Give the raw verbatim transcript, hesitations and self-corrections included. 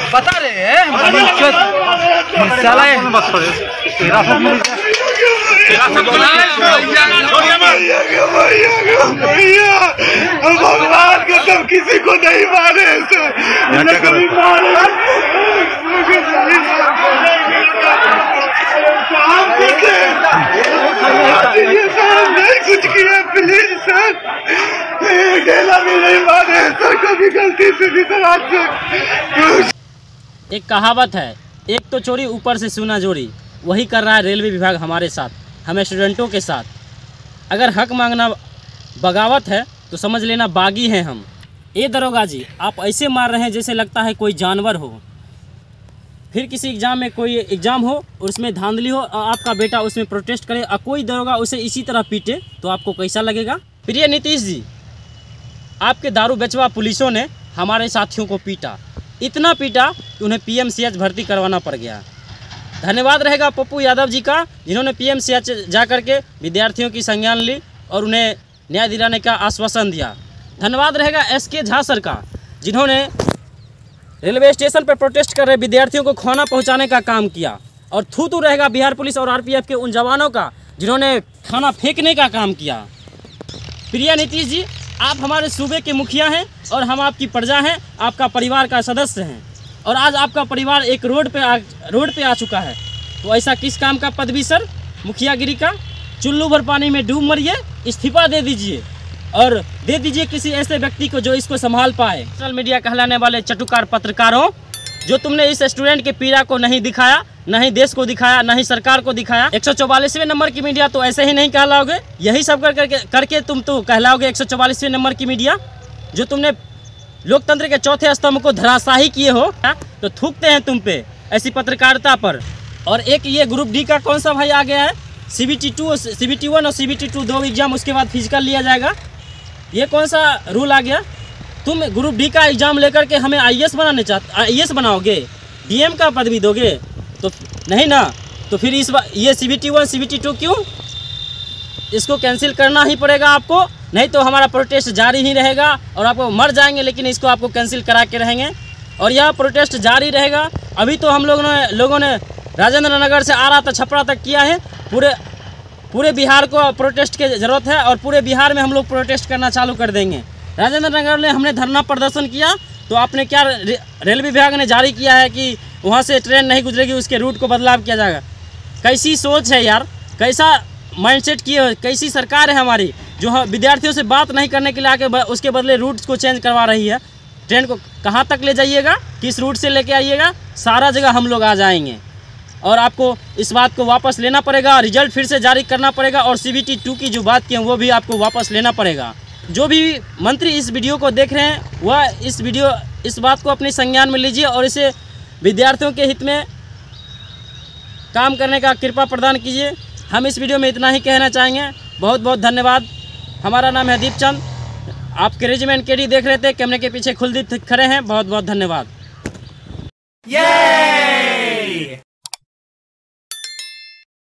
बता रहे हैं भगवान के सब किसी को नहीं मारे नहीं कुछ किया प्लीज सर अकेला भी नहीं मारे सर कभी गलती से भी सर। एक कहावत है, एक तो चोरी ऊपर से सुना जोड़ी, वही कर रहा है रेलवे विभाग हमारे साथ, हमें स्टूडेंटों के साथ। अगर हक मांगना बगावत है तो समझ लेना बागी हैं हम। ए दरोगा जी, आप ऐसे मार रहे हैं जैसे लगता है कोई जानवर हो। फिर किसी एग्ज़ाम में कोई एग्ज़ाम हो और उसमें धांधली हो और आपका बेटा उसमें प्रोटेस्ट करे और कोई दरोगा उसे इसी तरह पीटे तो आपको कैसा लगेगा? प्रिय नीतीश जी, आपके दारू बेचवा पुलिसों ने हमारे साथियों को पीटा, इतना पीटा कि उन्हें पीएमसीएच भर्ती करवाना पड़ गया। धन्यवाद रहेगा पप्पू यादव जी का, जिन्होंने पीएमसीएच जा कर के विद्यार्थियों की संज्ञान ली और उन्हें न्याय दिलाने का आश्वासन दिया। धन्यवाद रहेगा एस के झा सर का, जिन्होंने रेलवे स्टेशन पर प्रोटेस्ट कर रहे विद्यार्थियों को खाना पहुंचाने का काम किया। और थू थू रहेगा बिहार पुलिस और आरपीएफ के उन जवानों का, जिन्होंने खाना फेंकने का काम किया। प्रिय नीतीश जी, आप हमारे सूबे के मुखिया हैं और हम आपकी प्रजा हैं, आपका परिवार का सदस्य हैं, और आज आपका परिवार एक रोड पे आ रोड पे आ चुका है। तो ऐसा किस काम का पदवी सर, मुखियागिरी का? चुल्लू भर पानी में डूब मरिए, इस्तीफा दे दीजिए और दे दीजिए किसी ऐसे व्यक्ति को जो इसको संभाल पाए। सोशल मीडिया कहलाने वाले चटुकार पत्रकारों, जो तुमने इस स्टूडेंट के पीड़ा को नहीं दिखाया, नहीं देश को दिखाया, नहीं सरकार को दिखाया। एक सौ चौवालीसवें नंबर की मीडिया तो ऐसे ही नहीं कहलाओगे, यही सब कर करके करके तुम तो कहलाओगे एक सौ चौवालीसवें नंबर की मीडिया। जो तुमने लोकतंत्र के चौथे स्तंभ को धराशाही किए हो, तो थूकते हैं तुम पे ऐसी पत्रकारिता पर। और एक ये ग्रुप डी का कौन सा भाई आ गया है, सीबीटी टू सीबीटी वन और सीबीटी टू दो एग्जाम, उसके बाद फिजिकल लिया जाएगा। ये कौन सा रूल आ गया? तुम ग्रुप डी का एग्जाम लेकर के हमें आईएएस बनाने चाहते, आईएएस बनाओगे, डीएम का पदवी दोगे? तो नहीं ना, तो फिर इस बार ये सीबीटी वन सीबीटी टू क्यों? इसको कैंसिल करना ही पड़ेगा आपको, नहीं तो हमारा प्रोटेस्ट जारी ही रहेगा और आपको मर जाएंगे, लेकिन इसको आपको कैंसिल करा के रहेंगे और यह प्रोटेस्ट जारी रहेगा। अभी तो हम लोगों ने लोगों ने राजेंद्र नगर से आरा तक छपरा तक किया है। पूरे पूरे बिहार को प्रोटेस्ट की ज़रूरत है और पूरे बिहार में हम लोग प्रोटेस्ट करना चालू कर देंगे। राजेंद्र नगर में हमने धरना प्रदर्शन किया तो आपने क्या, रे, रेलवे विभाग ने जारी किया है कि वहाँ से ट्रेन नहीं गुजरेगी, उसके रूट को बदलाव किया जाएगा। कैसी सोच है यार, कैसा माइंडसेट किए, कैसी सरकार है हमारी, जो विद्यार्थियों से बात नहीं करने के लिए आके उसके बदले रूट्स को चेंज करवा रही है। ट्रेन को कहाँ तक ले जाइएगा, किस रूट से लेके आइएगा, सारा जगह हम लोग आ जाएंगे और आपको इस बात को वापस लेना पड़ेगा, रिजल्ट फिर से जारी करना पड़ेगा और सीबीटी टू की जो बात की है वो भी आपको वापस लेना पड़ेगा। जो भी मंत्री इस वीडियो को देख रहे हैं वह इस वीडियो इस बात को अपने संज्ञान में लीजिए और इसे विद्यार्थियों के हित में काम करने का कृपा प्रदान कीजिए। हम इस वीडियो में इतना ही कहना चाहेंगे। बहुत बहुत धन्यवाद। हमारा नाम है दीपचंद, आप रेजिमेंट केडी देख रहे थे, कैमरे के पीछे कुलदीप खड़े हैं। बहुत बहुत धन्यवाद।